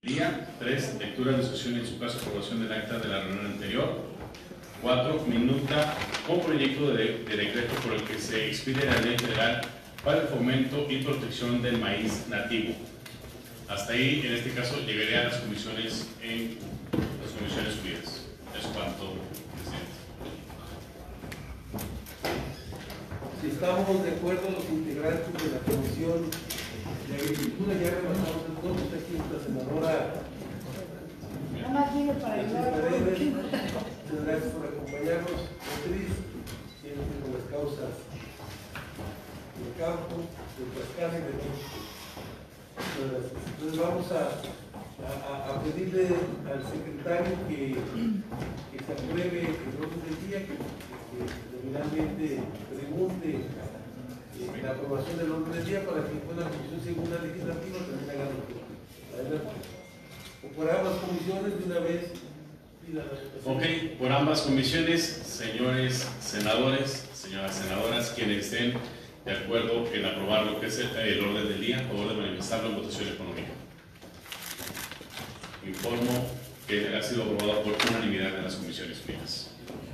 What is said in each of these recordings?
Día 3. Lectura, discusión y en su caso aprobación del acta de la reunión anterior. 4. Minuta con proyecto de decreto por el que se expide la Ley Federal para el fomento y protección del maíz nativo. Hasta ahí, en este caso, llegaré a las comisiones unidas. Es cuanto, presidente. Si estamos de acuerdo los integrantes de la Comisión de Agricultura, ya rebasamos el voto. Está aquí la senadora. Nada más viene para ayudar. Muchas gracias por acompañarnos, Beatriz, siempre con las causas del campo, del Tlaxcala y de México. Entonces vamos a pedirle al secretario que se apruebe el orden del día, que nominalmente pregunte la aprobación del orden del día para que la Comisión Segunda Legislativa también haga lo que adelante. O por ambas comisiones de una vez. Ok, por ambas comisiones, señores senadores, señoras senadoras, quienes estén de acuerdo en aprobar lo que es el orden del día, a favor de manifestarlo en votación económica. Informo que ha sido aprobado por unanimidad en las comisiones unidas.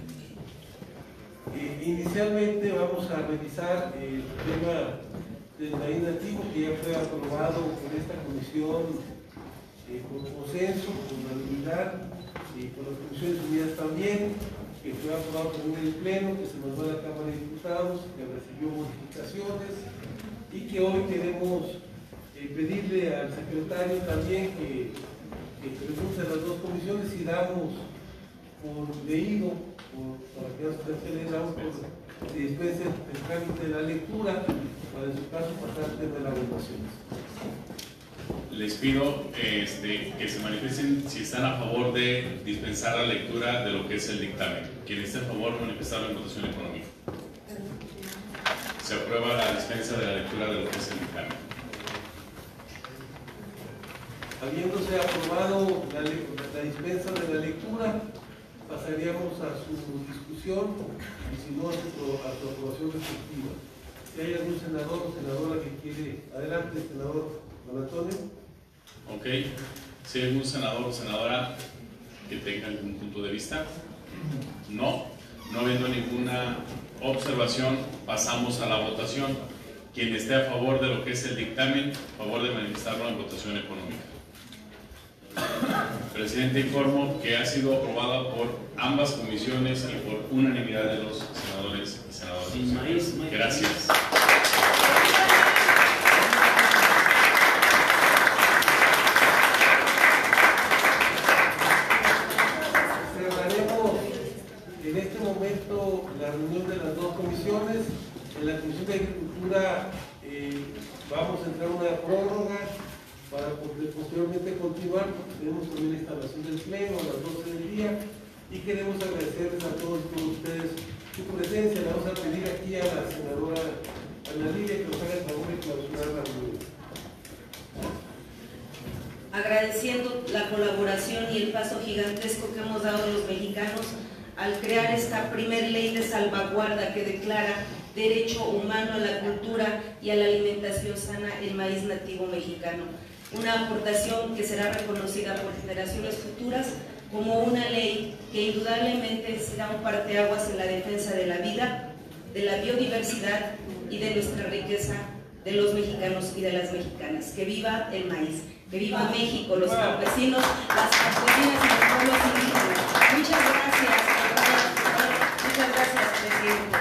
Inicialmente vamos a revisar el tema del maíz nativo, que ya fue aprobado por esta comisión con consenso, con unanimidad, y por las comisiones unidas también, que fue aprobado también en el Pleno, que se mandó a la Cámara de Diputados, que recibió modificaciones, y que hoy queremos pedirle al secretario también que pregunte a las dos comisiones si damos por leído, para que no se damos por si después el trámite de la lectura, para en su caso pasar de la votación. Les pido que se manifiesten si están a favor de dispensar la lectura de lo que es el dictamen. Quien esté a favor, manifestarlo en votación económica. Se aprueba la dispensa de la lectura de lo que es el dictamen. Habiéndose aprobado la dispensa de la lectura, pasaríamos a su discusión y si no a su aprobación respectiva. Si hay algún senador o senadora que quiere, adelante, senador Don Antonio. Ok, si hay algún senador o senadora que tenga algún punto de vista. No habiendo ninguna observación, pasamos a la votación. Quien esté a favor de lo que es el dictamen, a favor de manifestarlo en votación económica. Presidente, informo que ha sido aprobada por ambas comisiones y por unanimidad de los senadores y senadoras. Gracias. Cerraremos en este momento la reunión de las dos comisiones. En la Comisión de Agricultura vamos a entrar a una prórroga para posteriormente continuar, porque tenemos también la instalación del pleno a las 12 del día y queremos agradecerles a todos ustedes su presencia. Le vamos a pedir aquí a la senadora Ana Lidia que nos haga el favor de clausurar la reunión. Agradeciendo la colaboración y el paso gigantesco que hemos dado los mexicanos al crear esta primer ley de salvaguarda que declara derecho humano a la cultura y a la alimentación sana el maíz nativo mexicano. Una aportación que será reconocida por generaciones futuras como una ley que indudablemente será un parteaguas en la defensa de la vida, de la biodiversidad y de nuestra riqueza de los mexicanos y de las mexicanas. Que viva el maíz, que viva México, los campesinos, las campesinas y los pueblos indígenas. Muchas gracias, presidente.